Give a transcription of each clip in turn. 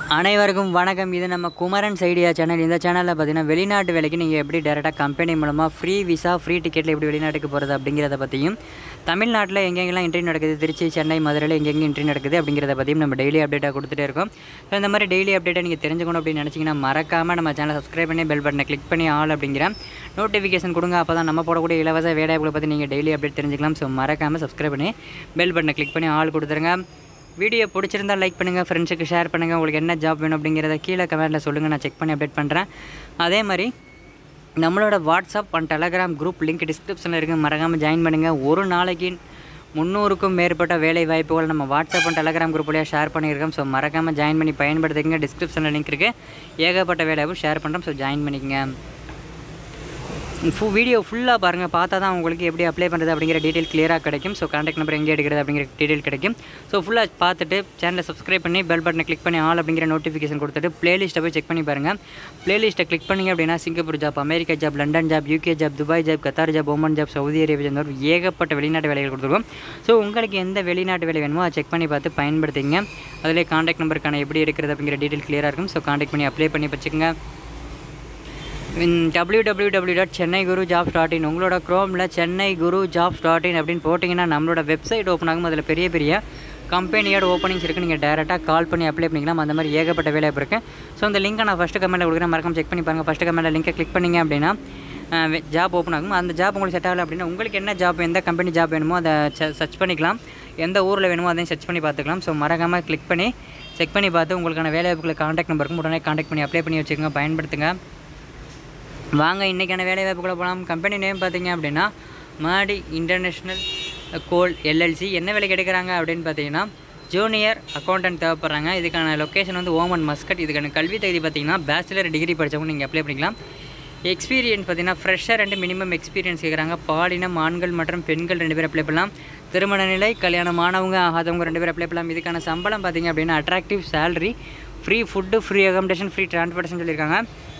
அனைவருக்கும் வணக்கம். இது நம்ம குமரன்ஸ் ஐடியா சேனல். இந்த சேனலில் பார்த்தீங்கன்னா வெளிநாட்டு வேலைக்கு நீங்கள் எப்படி டேரெக்டாக கம்பெனி மூலமாக ஃப்ரீ விசா ஃப்ரீ டிக்கெட்டில் எப்படி வெளிநாட்டுக்கு போகிறது அப்படிங்கிறத பற்றியும், தமிழ்நாட்டில் எங்கெங்கெல்லாம் இன்டர்வியூ நடக்குது, திருச்சி சென்னை மதுரையில் எங்கெங்கே இன்டர்வியூ நடக்குது அப்படிங்கிறத பற்றியும் நம்ம டெய்லி அப்டேட்டாக கொடுத்துட்டே இருக்கோம். ஸோ இந்த மாதிரி டெய்லி அப்டேட்டை நீங்கள் தெரிஞ்சுக்கணும் அப்படின்னு நினச்சிங்கன்னா மறக்காமல் நம்ம சேனலை சப்ஸ்கிரைப் பண்ணி பெல் பட்டனை கிளிக் பண்ணி ஆல் அப்படிங்கிற நோட்டிஃபிகேஷன் கொடுங்க. அப்போ தான் நம்ம போடக்கூடிய இலவச வேலைவாய்ப்புகளை பற்றி நீங்கள் டெய்லி அப்டேட் தெரிஞ்சுக்கலாம். ஸோ மறக்காமல் சப்ஸ்கிரைப் பண்ணி பெல் பட்டனை கிளிக் பண்ணி ஆல் கொடுத்துருங்க. வீடியோ பிடிச்சிருந்தால் லைக் பண்ணுங்கள், ஃப்ரெண்ட்ஸுக்கு ஷேர் பண்ணுங்கள். உங்களுக்கு என்ன ஜாப் வேணும் அப்படிங்கிறத கீழே கமெண்ட்டில் சொல்லுங்கள், நான் செக் பண்ணி அப்டேட் பண்ணுறேன். அதே மாதிரி நம்மளோட WhatsApp and Telegram group link டிஸ்கிரிப்ஷனில் இருக்குது, மறக்காமல் ஜாயின் பண்ணுங்கள். ஒரு நாளைக்கு 300க்கும் மேற்பட்ட வேலை வாய்ப்புகள் நம்ம வாட்ஸ்அப் அண்ட் டெலகிராம் குரூப் வழியாக ஷேர் பண்ணியிருக்கோம். ஸோ மறக்காமல் ஜாயின் பண்ணி பயன்படுத்திக்கங்க. டிஸ்கிரிப்ஷனில் லிங்க் இருக்குது, ஏகப்பட்ட வேலைவாய்ப்பு ஷேர் பண்ணுறோம். ஸோ ஜாயின் பண்ணிக்கங்க. வீடியோ ஃபுல்லாக பாருங்கள், பார்த்தா தான் உங்களுக்கு எப்படி அப்ளை பண்ணுறது அப்படிங்கிற டீட்டெயில் கிளியராக கிடைக்கும். ஸோ கான்டாக்ட் நம்பர் எங்கே எடுக்கிறது அப்படிங்கிற டீட்டெயில் கிடைக்கும். ஸோ ஃபுல்லாக பார்த்துட்டு சேனலை சப்ஸ்கிரைப் பண்ணி பெல் பட்டனை கிளிக் பண்ணி ஆல் அப்படிங்கிற நோட்டிஃபிகேஷன் கொடுத்துட்டு பிளேலிஸ்ட்டை போய் செக் பண்ணி பாருங்கள். பிளேலிஸ்ட்டை கிளிக் பண்ணிங்க அப்படின்னா Singapore job, America job, London job, UK job, Dubai job, Qatar job, Oman job, Saudi Arabia job, ஏகப்பட்ட வெளிநாட்டு வேலைகள் கொடுத்துருக்கோம். ஸோ உங்களுக்கு எந்த வெளிநாட்டு வேலை வேணுமோ அதை செக் பண்ணி பார்த்து பயன்படுத்திங்க. அதிலே கான்டாக்ட் நம்பருக்கான எப்படி எடுக்கிறது அப்படிங்கிற டீட்டெயில் கிளியராக இருக்கும். ஸோ கான்டாக்ட் பண்ணி அப்ளை பண்ணி வச்சுக்கோங்க. www.chennaiGuruJobs.in உங்களோட க்ரோமில் chennaiGuruJobs.in அப்படின்னு போட்டிங்கன்னா நம்மளோட வெப்சைட் ஓப்பன் ஆகும். அதில் பெரிய பெரிய கம்பெனியோட ஓப்பனிங்ஸ் இருக்குது. நீங்கள் டேரெக்டாக கால் பண்ணி அப்ளை பண்ணிக்கலாம். அந்த மாதிரி ஏகப்பட்ட வேலை இருக்குது. ஸோ அந்த லிங்க்கை நான் ஃபஸ்ட்டு கமெண்ட்டில் கொடுக்குறேன், மறக்காம செக் பண்ணி பாருங்கள். ஃபஸ்ட்டு கமெண்ட்டில் லிங்கை கிளிக் பண்ணிங்க அப்படின்னா ஜாப் ஓப்பன் ஆகும். அந்த ஜாப் உங்களுக்கு செட் ஆகலை அப்படின்னா உங்களுக்கு என்ன ஜாப், எந்த கம்பெனி ஜாப் வேணுமோ அதை சர்ச் பண்ணிக்கலாம். எந்த ஊரில் வேணுமோ அதையும் சர்ச் பண்ணி பார்த்துக்கலாம். ஸோ மறக்காமல் கிளிக் பண்ணி செக் பண்ணி பார்த்து உங்களுக்கான வேலை வாய்ப்புகளை கான்டாக்ட் நம்பருக்கும் உடனே கான்டாக்ட் பண்ணி அப்ளை பண்ணி வச்சுக்கோங்க, பயன்படுத்துங்க. வாங்க இன்றைக்கான வேலை வாய்ப்புகளை போகலாம். கம்பெனி நேம் பார்த்தீங்க அப்படின்னா மாடி இன்டர்நேஷ்னல் கோல் எல்எல்சி. என்ன வேலைக்கு எடுக்கிறாங்க அப்படின்னு பார்த்தீங்கன்னா ஜூனியர் அக்கௌண்டன்ட் தேவைப்படுறாங்க. இதுக்கான லொக்கேஷன் வந்து ஓமன் மஸ்கட். இதுக்கான கல்வி தகுதி பார்த்தீங்கன்னா பேச்சுலர் டிகிரி படித்தவங்க நீங்கள் அப்ளை பண்ணிக்கலாம். எக்ஸ்பீரியன்ஸ் பார்த்தீங்கன்னா ஃப்ரெஷர் அண்ட் மினிமம் எக்ஸ்பீரியன்ஸ் கேட்குறாங்க. பாலினம் ஆண்கள் மற்றும் பெண்கள் 2 பேர் அப்ளை பண்ணலாம். திருமண நிலை, கல்யாணமானவங்க ஆகாதவங்க 2 பேர் அப்ளை பண்ணலாம். இதுக்கான சம்பளம் பார்த்தீங்க அப்படின்னா attractive salary, free food, free accommodation, free transportation சொல்லியிருக்காங்க.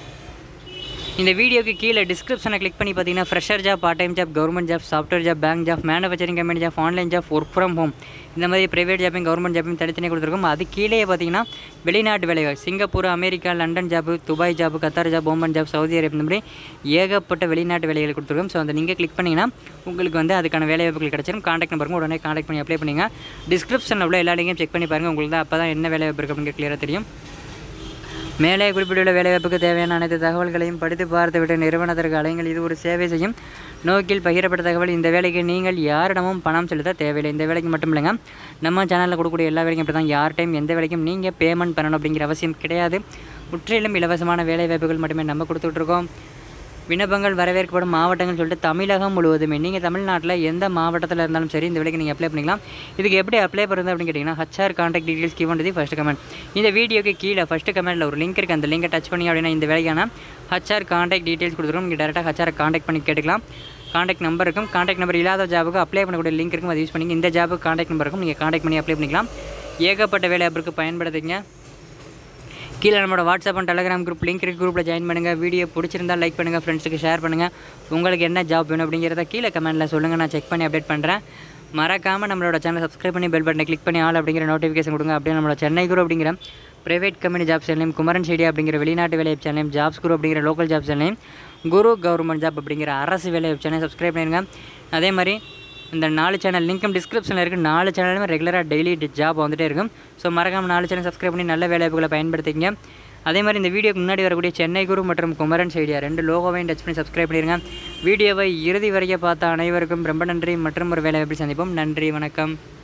இந்த வீடியோக்கு கீழே டிஸ்கிரிப்ஷனை கிளிக் பண்ணி பார்த்தீங்கன்னா fresher job, part time job, government job, software job, bank job, manufacturing company job, online job, work from home, இந்த மாதிரி ப்ரைவேட் ஜாப்பையும் கவர்மெண்ட் ஜாப்பையும் தனித்தனியாக கொடுத்துருக்கோம். அது கீழே பார்த்தீங்கன்னா வெளிநாட்டு வேலைகள், Singapore, America, London job, Dubai job, Qatar job, Oman job, Saudi Arabia, இந்த மாதிரி ஏகப்பட்ட வெளிநாட்டு வேலைகள் கொடுத்துருக்கோம். ஸோ அந்த நீங்கள் கிளிக் பண்ணிங்கன்னா உங்களுக்கு வந்து அதுக்கான வேலை வாய்ப்புகள் கிடச்சிடும். கான்டாக்ட் நம்பருக்கு உடனே கான்டாக்ட் பண்ணி அப்ளை பண்ணிங்க. டிஸ்கிரிப்ஷனில் உள்ள எல்லா லிங்கையும் செக் பண்ணி பாருங்கள். உங்களுக்கு தான் அப்போ தான் என்ன வேலை வாய்ப்பு இருக்குது அப்படிங்கிற கிளியராக தெரியும். மேலே குறிப்பிட்டுள்ள வேலைவாய்ப்புக்கு தேவையான அனைத்து தகவல்களையும் படித்து பார்த்துவிட்டு நிறுவனத்திற்கு அலைங்கள். இது ஒரு சேவை செய்யும் நோக்கில் பகிரப்பட்ட தகவல். இந்த வேலைக்கு நீங்கள் யாரிடமும் பணம் செலுத்த தேவையில்லை. இந்த வேலைக்கு மட்டும் இல்லைங்க, நம்ம சேனலில் கொடுக்கக்கூடிய எல்லா வேலைக்கும் இப்படி தான். யார் டைம் எந்த வேலைக்கும் நீங்கள் பேமெண்ட் பண்ணணும் அப்படிங்கிற அவசியம் கிடையாது. முற்றிலும் இலவசமான வேலை வாய்ப்புகள் மட்டுமே நம்ம கொடுத்துட்ருக்கோம். விண்ணப்பங்கள் வரவேற்கப்படும் மாவட்டங்கள் சொல்லிட்டு தமிழகம் முழுவதுமே, நீங்கள் தமிழ்நாட்டில் எந்த மாவட்டத்தில் இருந்தாலும் சரி இந்த வேலைக்கு நீங்கள் அப்ளை பண்ணிக்கலாம். இதுக்கு எப்படி அப்ளை பண்ணுறது அப்படின்னு கேட்டிங்கன்னா HR கான்டாக்ட் டீட்டெயில்ஸ் கிவன்றது ஃபஸ்ட்டு கமெண்ட். இந்த வீடியோக்கு கீழே ஃபஸ்ட்டு கமெண்ட்டில் ஒரு லிங்க் இருக்குது. அந்த லிங்கை டச் பண்ணி அப்படின்னா இந்த வேலைக்கான HR கான்டாக்ட் டீட்டெயில்ஸ் கொடுத்துருக்கோம். நீங்கள் டேரெக்டாக HR கான்டாக்ட் பண்ணி கேட்டுக்கலாம். கான்டாக்ட் நம்பர் இருக்கும். கான்டாக்ட் நம்பர் இல்லாத ஜாபுக்கு அப்ளை பண்ணக்கூடிய லிங்க் இருக்கும், அதை யூஸ் பண்ணி இந்த ஜாபுக்கு கான்டாக்ட் நம்பர் இருக்கும், நீங்கள் கான்டாக்ட் பண்ணி அப்ளை பண்ணிக்கலாம். ஏகப்பட்ட வேலை வாய்ப்புக்கு பயன்படுத்திங்க. கீழே நம்மளோட WhatsApp and Telegram group link இருக்குது, குரூப்பில் ஜாயின் பண்ணுங்கள். வீடியோ பிடிச்சிருந்தால் லைக் பண்ணுங்கள், ஃப்ரெண்ட்ஸுக்கு ஷேர் பண்ணுங்கள். உங்களுக்கு என்ன ஜாப் வேணும் அப்படிங்கிறத கீழே கமெண்ட்டில் சொல்லுங்கள், நான் செக் பண்ணி அப்டேட் பண்ணுறேன். மறக்காமல் நம்மளோட சேனலை சப்ஸ்கிரைப் பண்ணி பெல் பட்டனை கிளிக் பண்ணி ஆல் அப்படிங்கிற நோட்டிஃபிகேஷன் கொடுங்க. அப்படியே நம்மளோட சென்னை குரு அப்படிங்கிற ப்ரைவேட் கம்பெனி ஜாப் சேனலையும், குமரன்ஸ் ஐடியா அப்படிங்கிற வெளிநாட்டு வேலை சேனலையும், ஜாப்ஸ் குரு அப்படிங்கிற லோக்கல் ஜாப் சேனலையும், குரு கவர்மெண்ட் ஜாப் அப்படிங்கிற அரசு வேலை சேனலை சப்ஸ்கிரைப் பண்ணிடுங்க. அதே மாதிரி இந்த 4 சேனல் லிங்க்கும் டிஸ்கிரிப்ஷனில் இருக்குது. 4 சேனலுமே ரெகுலராக டெய்லி ஜாப் வந்துகிட்டே இருக்கும். ஸோ மறக்காமல் 4 சேனல் சப்ஸ்கிரைப் பண்ணி நல்ல வேலைவாய்ப்புகளை பயன்படுத்திங்க. அதே மாதிரி இந்த வீடியோக்கு முன்னாடி வரக்கூடிய சென்னை குரு மற்றும் குமரன்ஸ் ஐடியா 2 லோகோவையும் டச் பண்ணி சப்ஸ்கிரைப் பண்ணிடுங்க. வீடியோவை இறுதி வரைக்கும் பார்த்த அனைவருக்கும் ரொம்ப நன்றி. மற்றும் ஒரு வேலைவாய்ப்பில் சந்திப்போம். நன்றி, வணக்கம்.